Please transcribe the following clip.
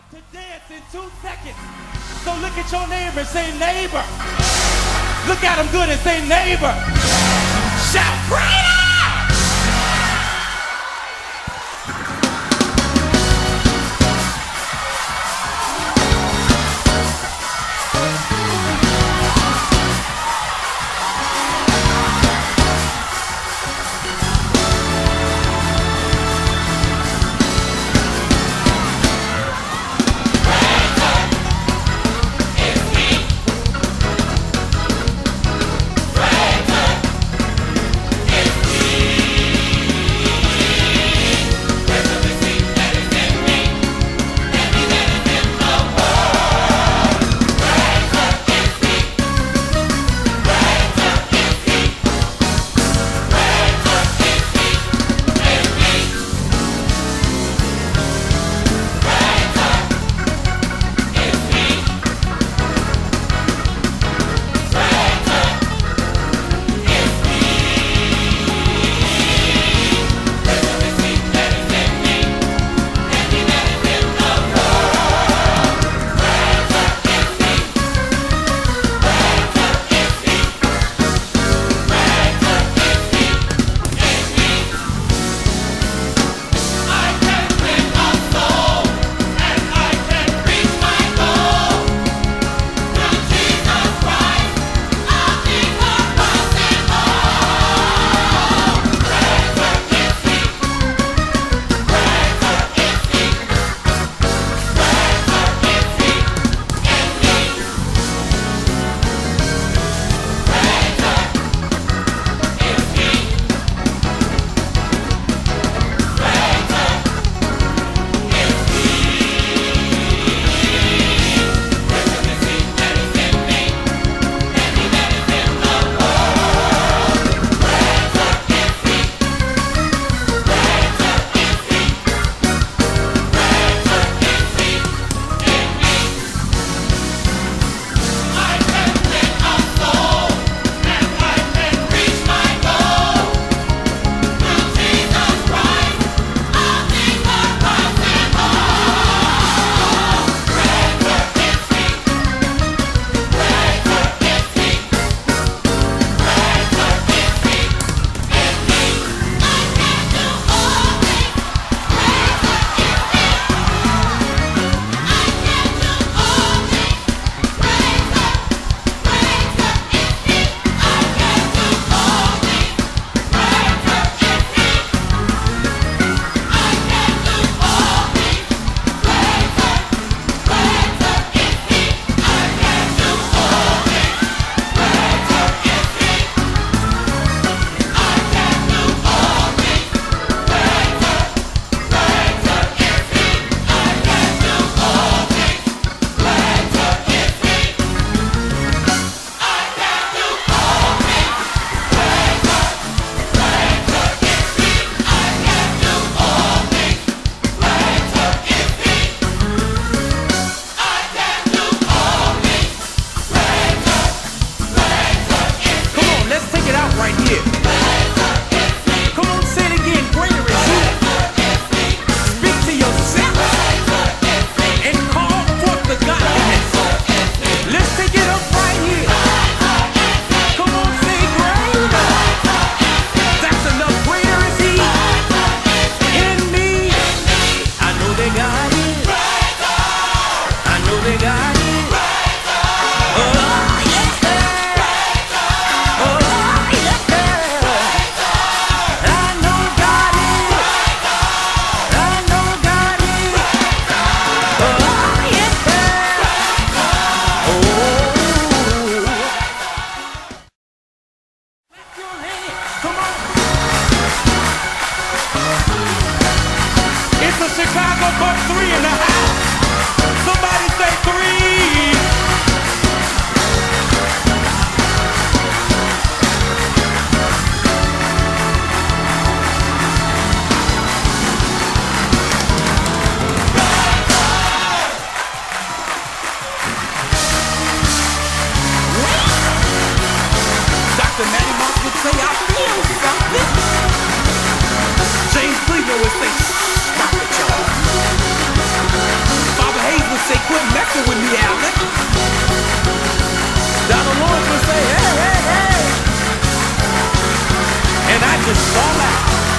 to dance in 2 seconds. So look at your neighbor and say, neighbor. Look at him good and say, neighbor. Shout, freedom! Chicago Part 3 in the house. Somebody say 3. Dr. Matty Moss would say, I feel something. James Cleveland would say, stop it, y'all. over with me, Alvin. Donald Lawrence would say, hey, hey, hey. And I just fall out.